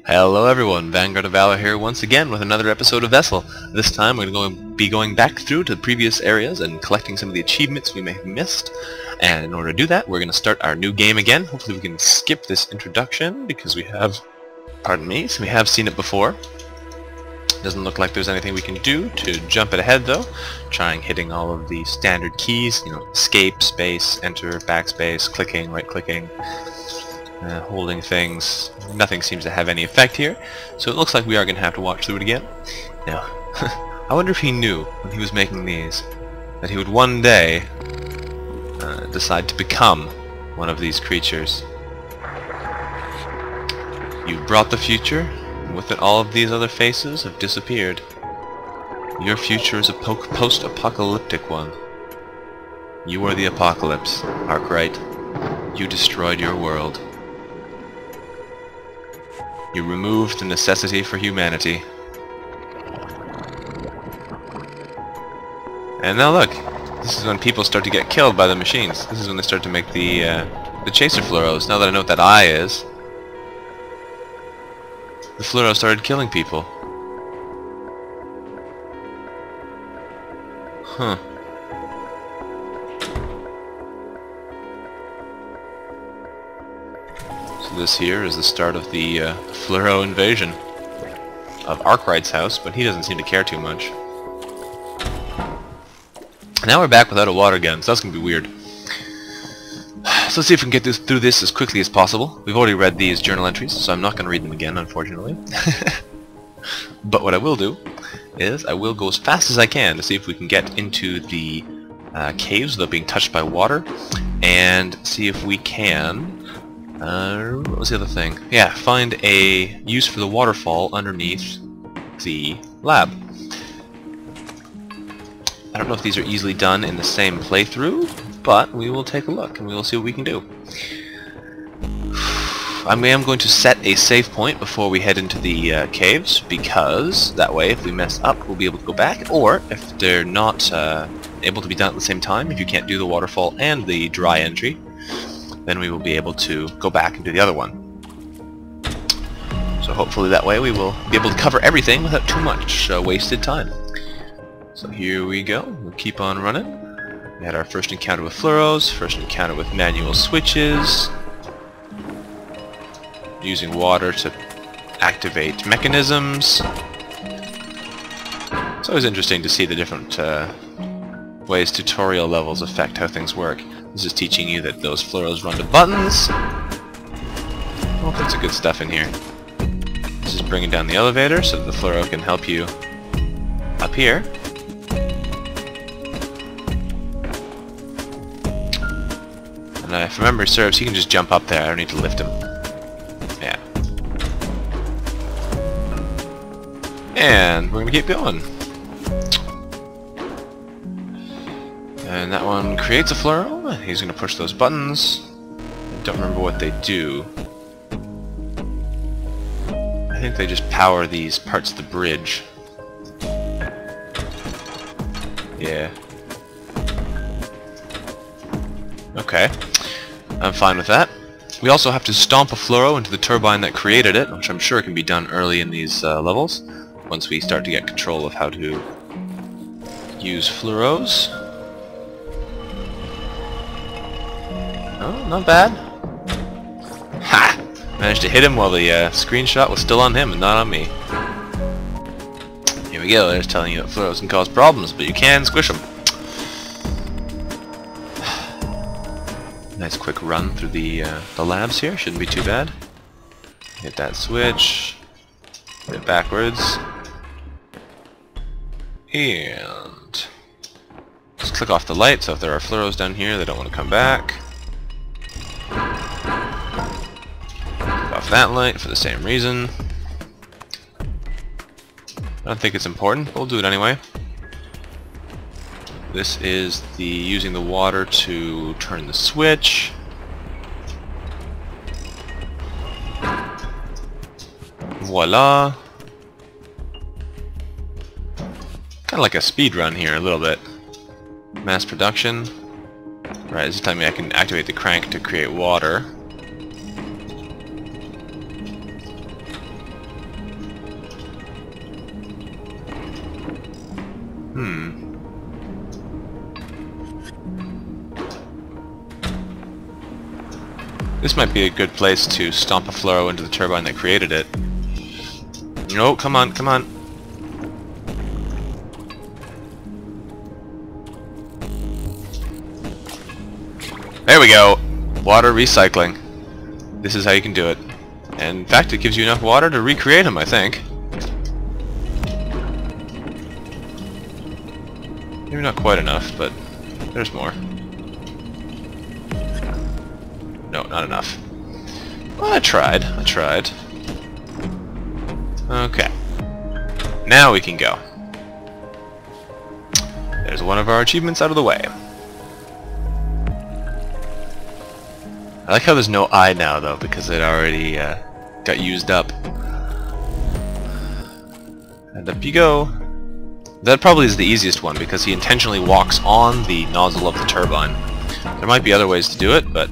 Hello everyone, Vanguard of Valor here once again with another episode of Vessel. This time we're going to be going back through to the previous areas and collecting some of the achievements we may have missed. And in order to do that, we're going to start our new game again. Hopefully we can skip this introduction because we have, we have seen it before. Doesn't look like there's anything we can do to jump it ahead though. Trying hitting all of the standard keys, escape, space, enter, backspace, clicking, right-clicking. Holding things. Nothing seems to have any effect here, so it looks like we are going to have to watch through it again. Now, I wonder if he knew when he was making these that he would one day decide to become one of these creatures. You brought the future, and with it all of these other faces have disappeared. Your future is a post-apocalyptic one. You are the apocalypse, Arkwright. You destroyed your world. You removed the necessity for humanity. And now look, this is when people start to get killed by the machines. This is when they start to make the chaser fluoros. Now that I know what that eye is, the fluoro started killing people. Huh. This here is the start of the fluoro invasion of Arkwright's house, but he doesn't seem to care too much. Now we're back without a water gun, so that's going to be weird. So let's see if we can get through this as quickly as possible. We've already read these journal entries, so I'm not going to read them again, unfortunately. But what I will do is I will go as fast as I can to see if we can get into the caves without being touched by water, and see if we can... what was the other thing? Yeah, find a use for the waterfall underneath the lab. I don't know if these are easily done in the same playthrough, but we will take a look and we will see what we can do. I am going to set a save point before we head into the caves, because that way if we mess up we'll be able to go back, or if they're not able to be done at the same time, if you can't do the waterfall and the dry entry, then we will be able to go back and do the other one. So hopefully that way we will be able to cover everything without too much wasted time. So here we go. We'll keep on running. We had our first encounter with fluoros, first encounter with manual switches, using water to activate mechanisms. It's always interesting to see the different ways tutorial levels affect how things work. This is teaching you that those fluoros run to buttons. Oh, that's some good stuff in here. This is bringing down the elevator so that the fluoro can help you up here. And if memory serves, he can just jump up there. I don't need to lift him. Yeah. And we're going to keep going. And that one creates a fluoro. He's going to push those buttons. I don't remember what they do. I think they just power these parts of the bridge. Yeah. Okay. I'm fine with that. We also have to stomp a fluoro into the turbine that created it, which I'm sure can be done early in these levels, once we start to get control of how to use fluoros. Oh, not bad. Ha! Managed to hit him while the screenshot was still on him and not on me. Here we go, there's telling you that fluoros can cause problems, but you can squish them. Nice quick run through the labs here, shouldn't be too bad. Hit that switch, hit it backwards, and just click off the light, so if there are fluoros down here they don't want to come back. Off that light for the same reason. I don't think it's important, but we'll do it anyway. This is the using the water to turn the switch. Voila. Kind of like a speed run here a little bit. Mass production. Right, this is telling me I can activate the crank to create water. This might be a good place to stomp a fluoro into the turbine that created it. No, come on, come on. There we go! Water recycling. This is how you can do it. And in fact, it gives you enough water to recreate him, I think. Maybe not quite enough, but there's more. No, not enough. Well, I tried. I tried. Okay. Now we can go. There's one of our achievements out of the way. I like how there's no eye now, though, because it already got used up. And up you go. That probably is the easiest one, because he intentionally walks on the nozzle of the turbine. There might be other ways to do it, but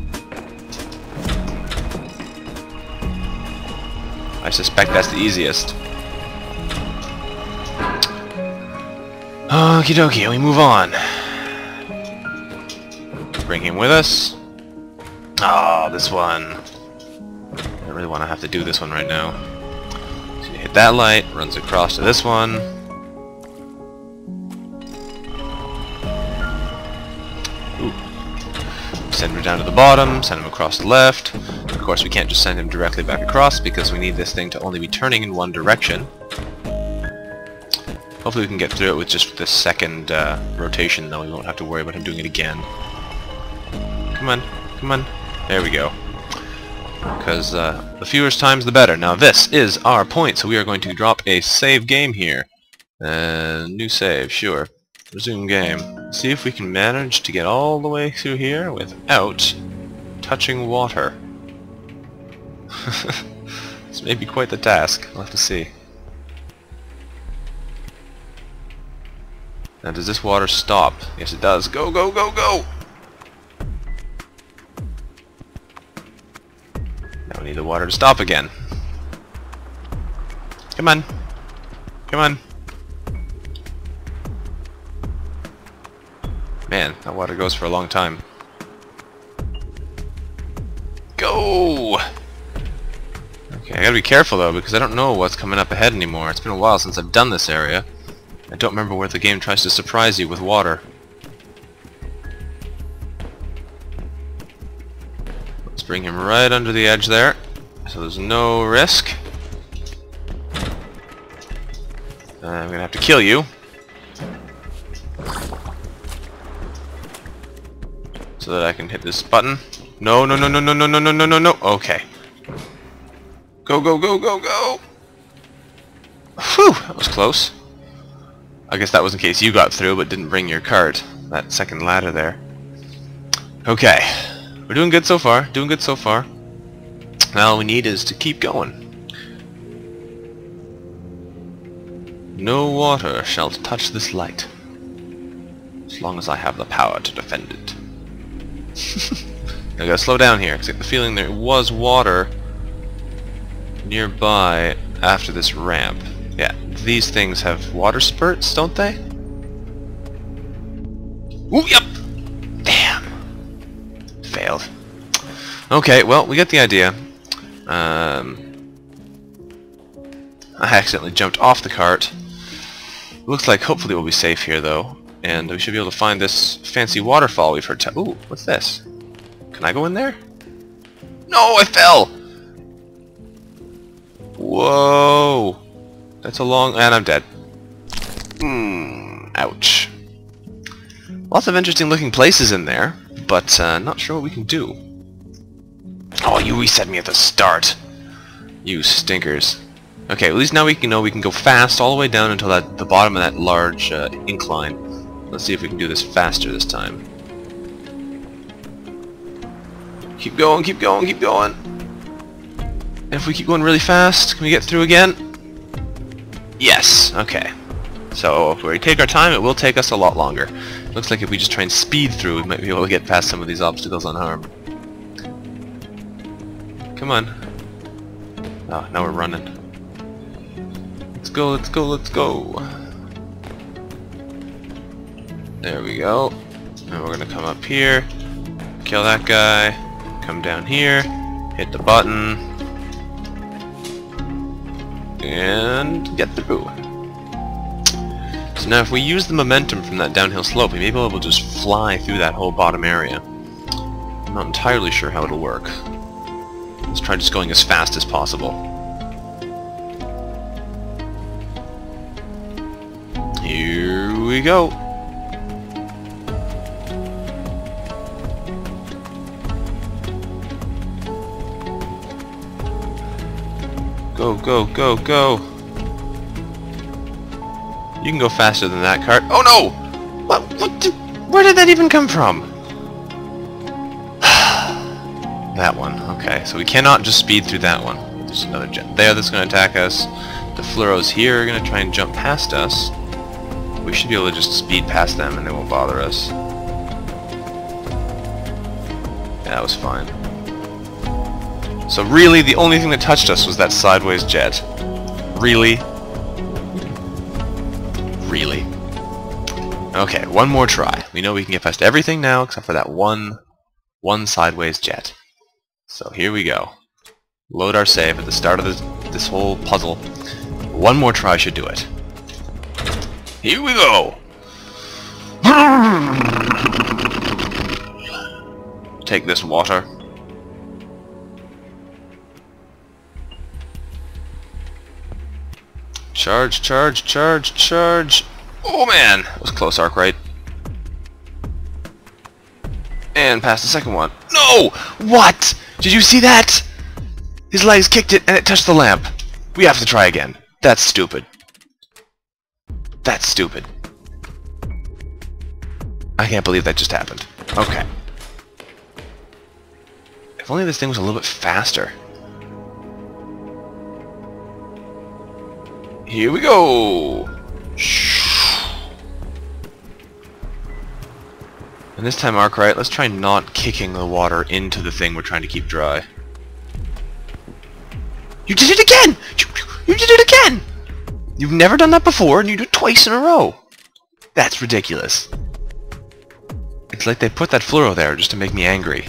I suspect that's the easiest. Okie dokie, we move on. Bring him with us. Oh, this one. I really want to have to do this one right now. So you hit that light, runs across to this one. Ooh. Send him down to the bottom, send him across the left. Of course, we can't just send him directly back across because we need this thing to only be turning in one direction. Hopefully we can get through it with just this second rotation, though. We won't have to worry about him doing it again. Come on, come on. There we go. Because the fewer times the better. Now this is our point, so we are going to drop a save game here. New save, sure. Resume game. See if we can manage to get all the way through here without touching water. This may be quite the task. We'll have to see. Now does this water stop? Yes it does. Go, go, go, go! Now we need the water to stop again. Come on. Come on. Man, that water goes for a long time. Go! Okay, I gotta be careful though, because I don't know what's coming up ahead anymore. It's been a while since I've done this area. I don't remember where the game tries to surprise you with water. Let's bring him right under the edge there, so there's no risk. I'm gonna have to kill you. So that I can hit this button. No, no, no, no, no, no, no, no, no, no, no. Okay. Go, go, go, go, go! Whew, that was close. I guess that was in case you got through but didn't bring your cart. That second ladder there. Okay. We're doing good so far. Doing good so far. Now all we need is to keep going. No water shall touch this light, as long as I have the power to defend it. I gotta slow down here, because I get the feeling there was water nearby after this ramp. Yeah, these things have water spurts, don't they? Ooh, yep! Damn! Failed. Okay, well, we get the idea. I accidentally jumped off the cart. Looks like hopefully we'll be safe here, though. And we should be able to find this fancy waterfall we've heard ooh, what's this? Can I go in there? No, I fell! Whoa! That's a long... and I'm dead. Ouch. Lots of interesting looking places in there, but not sure what we can do. Oh, you reset me at the start. You stinkers. Okay, at least now we can know we can go fast all the way down until the bottom of that large incline. Let's see if we can do this faster this time. Keep going, keep going, keep going. And if we keep going really fast, can we get through again? Yes, okay. So if we take our time, it will take us a lot longer. Looks like if we just try and speed through, we might be able to get past some of these obstacles unharmed. Come on. Oh, now we're running. Let's go, let's go, let's go. There we go. And we're gonna come up here, kill that guy, come down here, hit the button, and get through. So now if we use the momentum from that downhill slope, we may be able to just fly through that whole bottom area. I'm not entirely sure how it'll work. Let's try just going as fast as possible. Here we go. Go, go, go, go. You can go faster than that cart. Oh no! Where did that even come from? That one. Okay, so we cannot just speed through that one. There's another jet there that's going to attack us. The fluoros here are going to try and jump past us. We should be able to just speed past them and they won't bother us. Yeah, that was fine. So really, the only thing that touched us was that sideways jet. Really? Really? Okay, one more try. We know we can get past everything now except for that one sideways jet. So here we go. Load our save at the start of this whole puzzle. One more try should do it. Here we go! Take this water. Charge, charge, charge, charge. Oh man! That was close, Arkwright. And past the second one. No! What? Did you see that? His legs kicked it and it touched the lamp. We have to try again. That's stupid. That's stupid. I can't believe that just happened. Okay. If only this thing was a little bit faster. Here we go! And this time, Arkwright, let's try not kicking the water into the thing we're trying to keep dry. You did it again! You did it again! You've never done that before, and you do it twice in a row. That's ridiculous. It's like they put that fluoro there just to make me angry.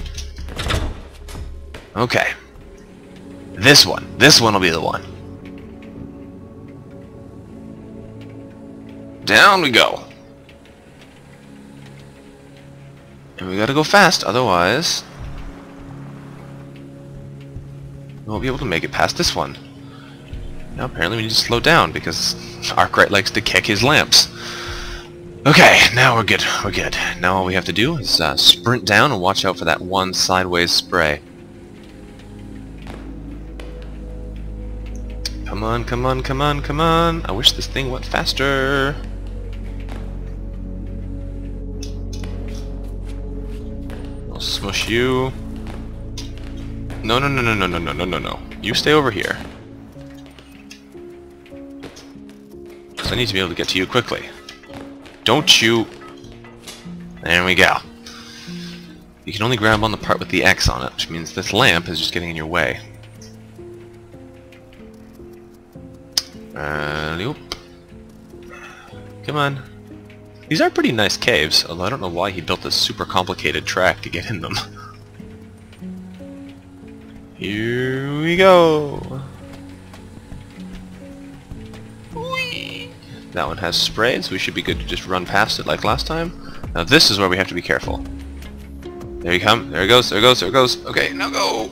Okay. This one will be the one. Down we go. And we gotta go fast, otherwise we won't be able to make it past this one. Now apparently we need to slow down because Arkwright likes to kick his lamps. Okay, now we're good. We're good. Now all we have to do is sprint down and watch out for that one sideways spray. Come on, come on, come on, come on. I wish this thing went faster. I'll smush you. No, no, no, no, no, no, no, no, no, no. You stay over here. Because I need to be able to get to you quickly. Don't you... There we go. You can only grab on the part with the X on it, which means this lamp is just getting in your way. Nope. Come on. These are pretty nice caves, although I don't know why he built this super complicated track to get in them. Here we go! Whee! That one has spray, so we should be good to just run past it like last time. Now this is where we have to be careful. There you come. There it goes. There it goes. There it goes. Okay, now go!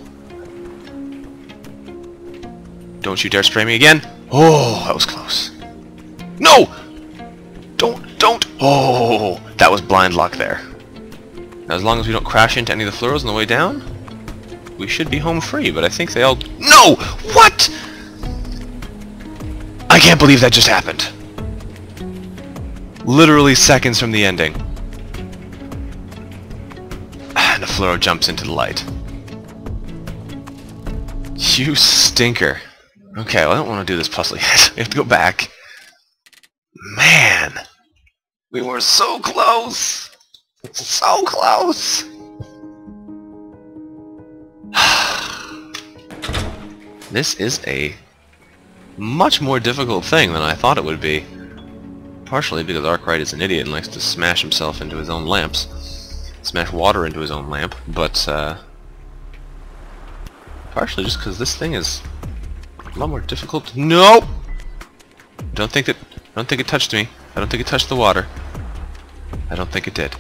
Don't you dare spray me again! Oh, that was close. No! Don't! Oh, that was blind luck there. Now, as long as we don't crash into any of the fluoros on the way down, we should be home free, but I think they all... No! What?! I can't believe that just happened. Literally seconds from the ending. And the fluoro jumps into the light. You stinker. Okay, well, I don't want to do this puzzle yet. We have to go back. Man! We were so close! So close! This is a much more difficult thing than I thought it would be. Partially because Arkwright is an idiot and likes to smash himself into his own lamps. Smash water into his own lamp, but partially just because this thing is a lot more difficult. No! Don't think it touched me. I don't think it touched the water. I don't think it did.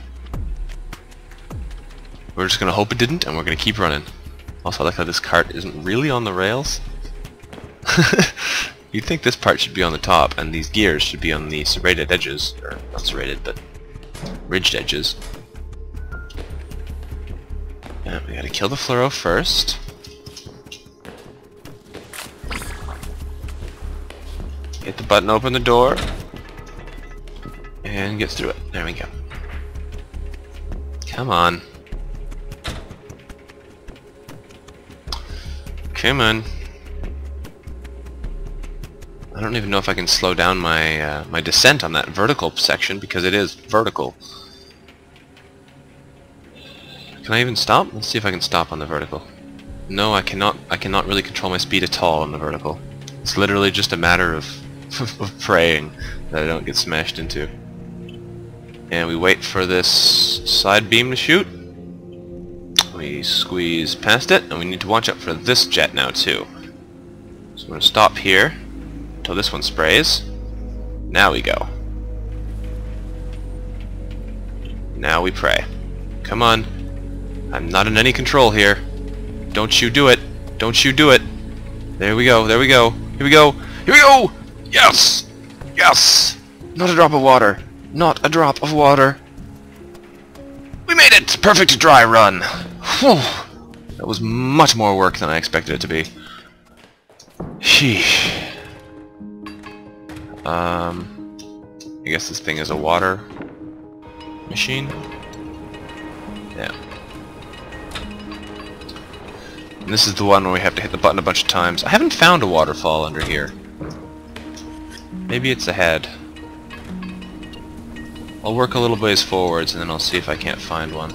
We're just gonna hope it didn't, and we're gonna keep running. Also, I like how this cart isn't really on the rails. You'd think this part should be on the top, and these gears should be on the serrated edges, or not serrated, but ridged edges. And we gotta kill the fluoro first. Hit the button, open the door, and get through it. There we go. Come on. Come on. I don't even know if I can slow down my my descent on that vertical section because it is vertical. Can I even stop? Let's see if I can stop on the vertical. No, I cannot. I cannot really control my speed at all on the vertical. It's literally just a matter of praying that I don't get smashed into. And we wait for this side beam to shoot. We squeeze past it, and we need to watch out for this jet now too. So I'm going to stop here until this one sprays. Now we go. Now we pray. Come on. I'm not in any control here. Don't you do it. Don't you do it. There we go. There we go. Here we go. Here we go! Yes! Yes! Not a drop of water. Not a drop of water. We made it! Perfect dry run. Whew. That was much more work than I expected it to be. Sheesh. I guess this thing is a water machine. Yeah. And this is the one where we have to hit the button a bunch of times. I haven't found a waterfall under here. Maybe it's ahead. I'll work a little ways forwards and then I'll see if I can't find one.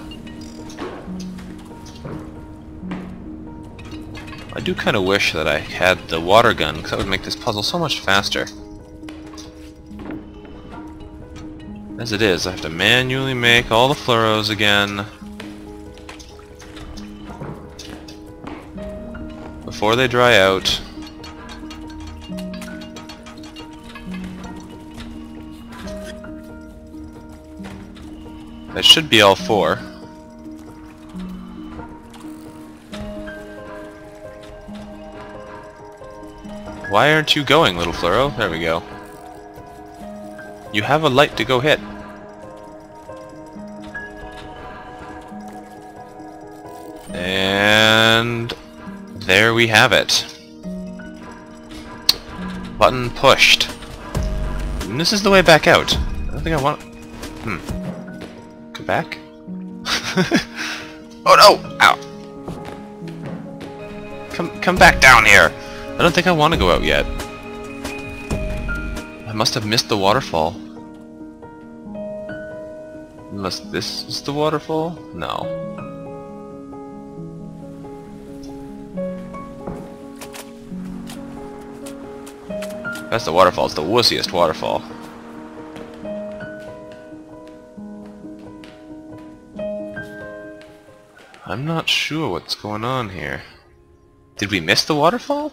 I do kind of wish that I had the water gun, because that would make this puzzle so much faster. As it is, I have to manually make all the fluoros again before they dry out. That should be all four. Why aren't you going, little fluoro? There we go. You have a light to go hit. And there we have it. Button pushed. And this is the way back out. I don't think I want... Go back? Oh no! Ow! Come back down here! I don't think I want to go out yet. I must have missed the waterfall. Unless this is the waterfall? No. That's the waterfall. It's the wussiest waterfall. I'm not sure what's going on here. Did we miss the waterfall?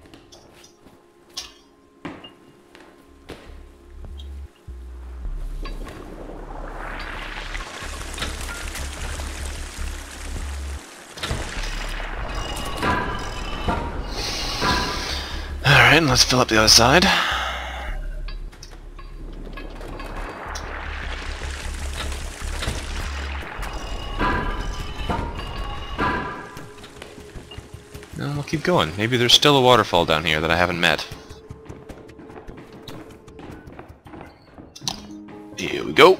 Alright, let's fill up the other side. No, we'll keep going. Maybe there's still a waterfall down here that I haven't met. Here we go.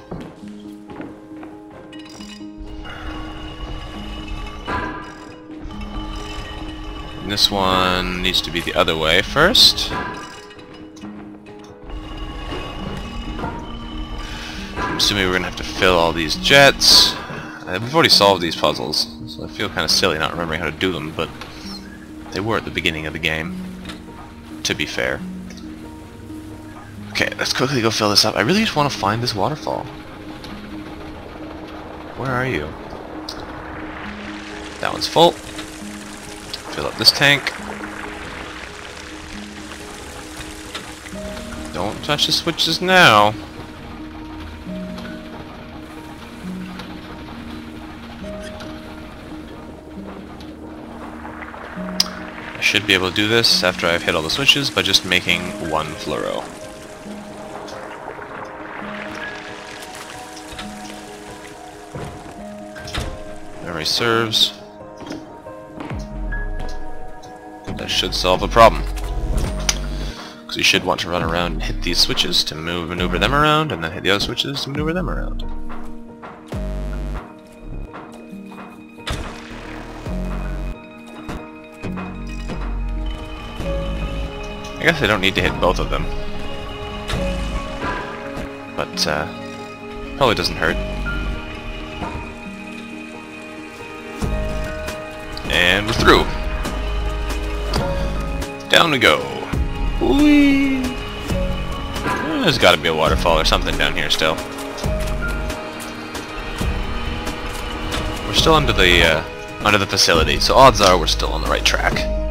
And this one needs to be the other way first. I'm assuming we're going to have to fill all these jets. We've already solved these puzzles, so I feel kind of silly not remembering how to do them, but they were at the beginning of the game, to be fair. Okay, let's quickly go fill this up. I really just want to find this waterfall. Where are you? That one's full. Fill up this tank. Don't touch the switches now. I should be able to do this after I've hit all the switches by just making one fluoro. Memory serves. That should solve the problem. Because you should want to run around and hit these switches to maneuver them around, and then hit the other switches to maneuver them around. I guess I don't need to hit both of them. But, probably doesn't hurt. And we're through. Down we go. Whee! There's gotta be a waterfall or something down here still. We're still under the facility, so odds are we're still on the right track.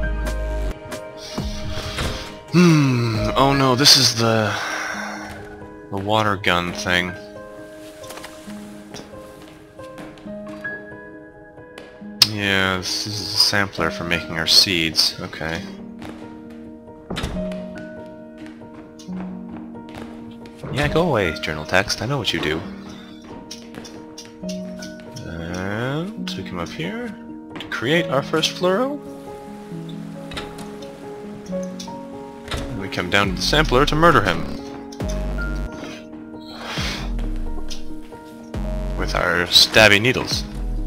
Oh no, this is the water gun thing. Yeah, this is a sampler for making our seeds. Okay. Yeah, go away, journal text. I know what you do. And we come up here to create our first fluoro. And we come down to the sampler to murder him. With our stabby needles.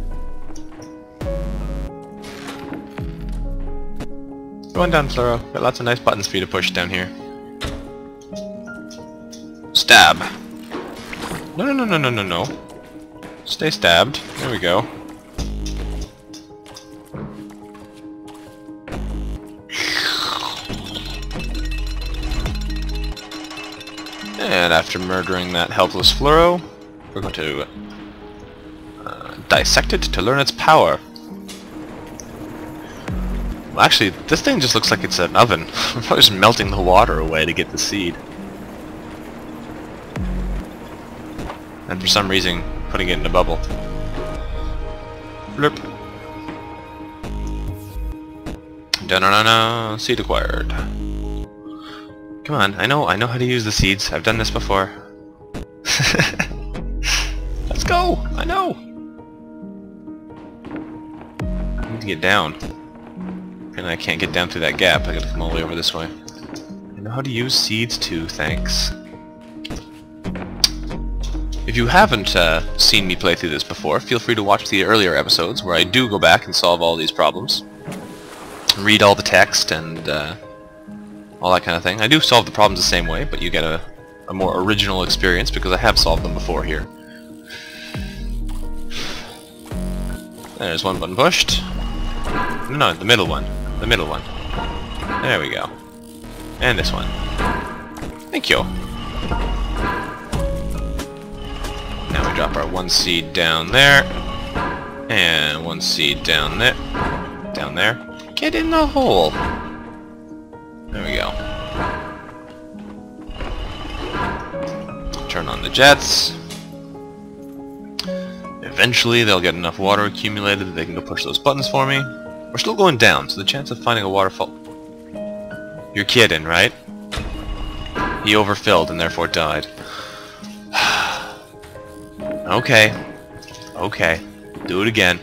Go on down, fluoro. Got lots of nice buttons for you to push down here. Stab. No, no, no, no, no, no, no. Stay stabbed. There we go. And after murdering that helpless fluoro, we're going to dissect it to learn its power. Well, actually, this thing just looks like it's an oven. I'm probably just melting the water away to get the seed. And for some reason, putting it in a bubble. Blurp. Da-na-na-na, seed acquired. Come on, I know how to use the seeds. I've done this before. Let's go! I know! I need to get down. And I can't get down through that gap. I gotta come all the way over this way. I know how to use seeds too, thanks. If you haven't seen me play through this before, feel free to watch the earlier episodes where I do go back and solve all these problems. Read all the text and all that kind of thing. I do solve the problems the same way, but you get a more original experience because I have solved them before here. There's one button pushed. No, the middle one. The middle one. There we go. And this one. Thank you. Now we drop our one seed down there. And one seed down there. Down there. Get in the hole. There we go. Turn on the jets. Eventually they'll get enough water accumulated that they can go push those buttons for me. We're still going down, so the chance of finding a waterfall... You're kidding, right? He overfilled and therefore died. Okay. Okay. Do it again.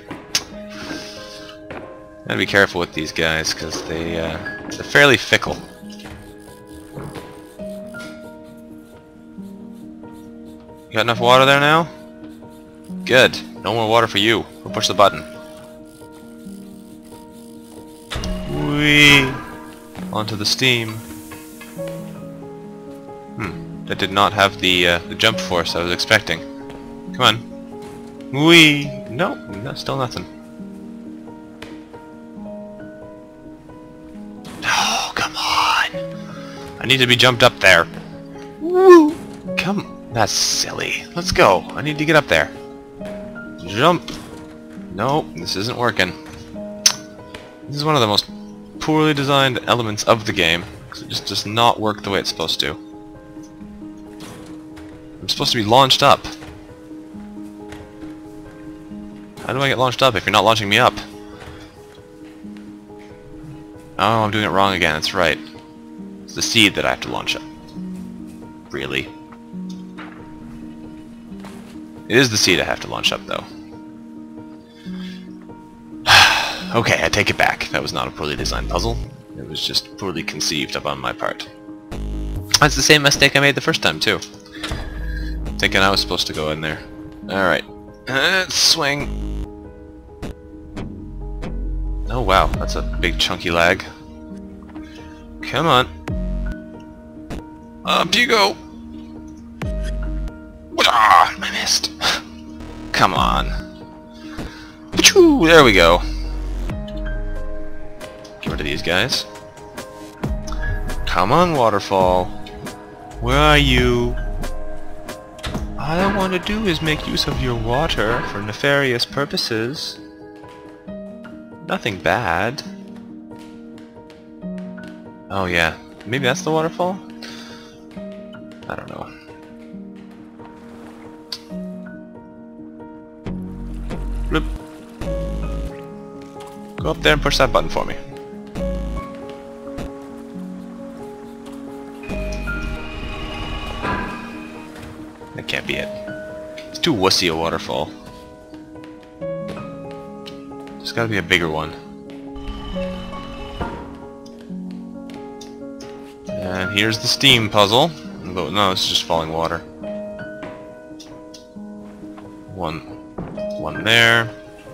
Gotta be careful with these guys, because they're fairly fickle. Got enough water there now? Good. No more water for you. We'll push the button. Whee! Onto the steam. That did not have the jump force I was expecting. Come on. Whee! Nope, no, still nothing. Oh, come on! I need to be jumped up there. Woo! Come, that's silly. Let's go. I need to get up there. Jump. Nope, this isn't working. This is one of the most poorly designed elements of the game. It just does not work the way it's supposed to. I'm supposed to be launched up. How do I get launched up if you're not launching me up? Oh, I'm doing it wrong again. That's right. It's the seed that I have to launch up. Really? It is the seed I have to launch up, though. Okay, I take it back. That was not a poorly designed puzzle. It was just poorly conceived up on my part. That's the same mistake I made the first time, too. Thinking I was supposed to go in there. Alright. Swing. Oh wow, that's a big chunky lag. Come on. Up you go! Ah, I missed. Come on. There we go. Get rid of these guys. Come on, waterfall. Where are you? All I want to do is make use of your water for nefarious purposes. Nothing bad. Oh yeah, maybe that's the waterfall? I don't know. Bloop. Go up there and push that button for me. That can't be it. It's too wussy a waterfall. There's gotta be a bigger one. And here's the steam puzzle. But no, this is just falling water. One there.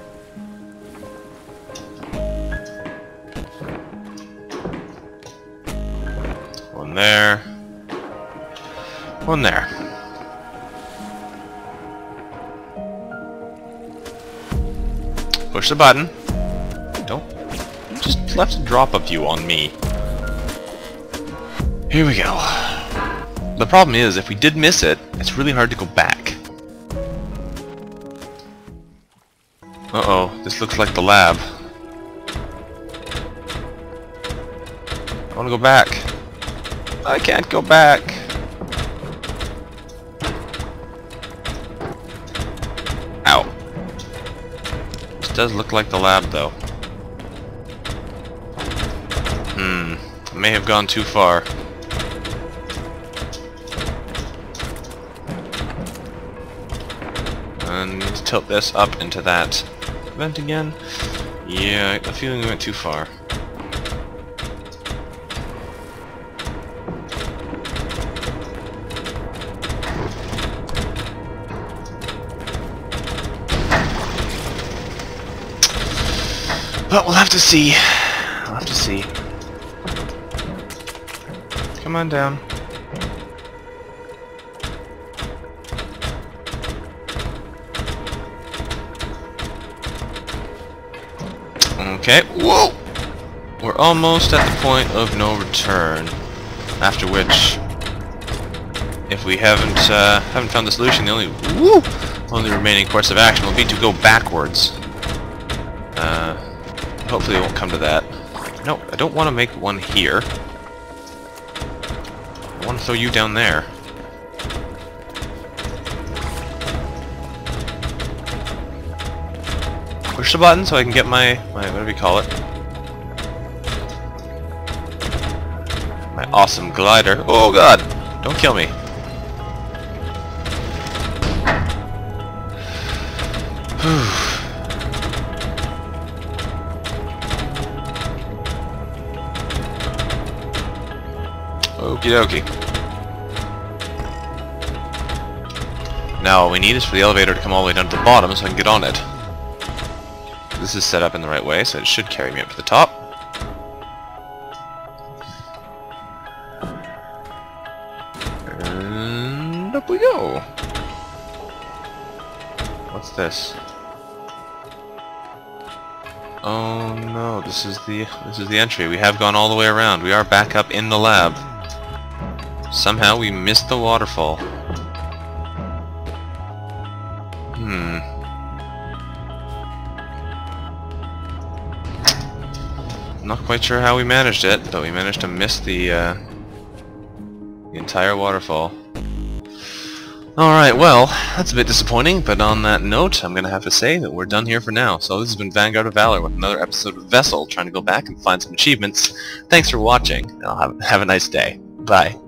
One there. One there. Push the button. Don't just left a drop of you on me. Here we go. The problem is, if we did miss it, it's really hard to go back. Uh-oh, this looks like the lab. I want to go back. I can't go back. Ow. This does look like the lab, though. I may have gone too far. And need to tilt this up into that vent again. Yeah, I have a feeling we went too far. But we'll have to see. We'll have to see. Come on down. Okay, whoa! We're almost at the point of no return. After which, if we haven't found the solution, the only remaining course of action will be to go backwards. Hopefully it won't come to that. No, I don't want to make one here. I want to throw you down there. Push the button so I can get my what do we call it? My awesome glider. Oh god! Don't kill me. Okie dokie. Now all we need is for the elevator to come all the way down to the bottom so I can get on it. This is set up in the right way, so it should carry me up to the top. And up we go. What's this? Oh no, this is the entry. We have gone all the way around. We are back up in the lab. Somehow we missed the waterfall. Not quite sure how we managed it, but we managed to miss the entire waterfall. Alright, well, that's a bit disappointing, but on that note, I'm going to have to say that we're done here for now. So this has been Vanguard of Valor with another episode of Vessel, trying to go back and find some achievements. Thanks for watching, and have a nice day. Bye.